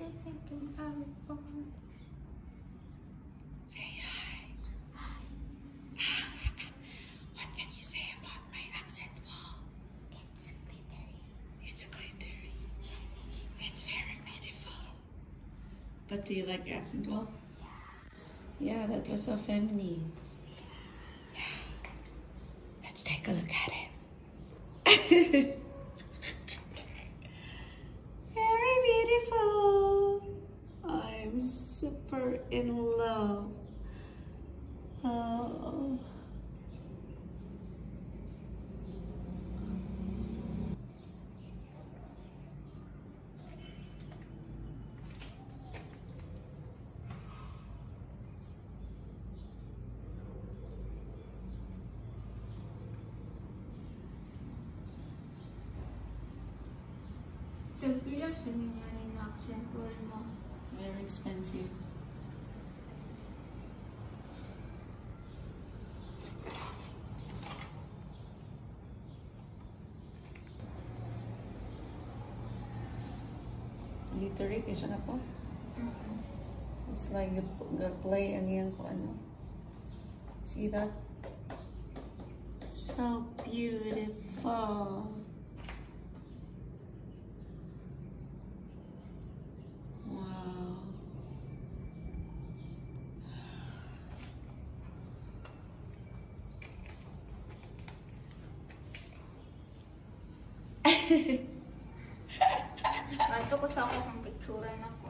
listen to our voice. Say hi. Hi. What can you say about my accent wall? It's glittery. It's glittery. Shiny. It's very beautiful. But do you like your accent wall? Yeah. Yeah, that was so feminine. Yeah. Let's take a look at it. Very beautiful. I'm super in love. Oh. Tagpila sa mga accent wall mo. Very expensive. Glittery kasi na po. It's like you play and yan ko ano. See that? So beautiful. Wow. Ato ko sa ako kung picturean ako.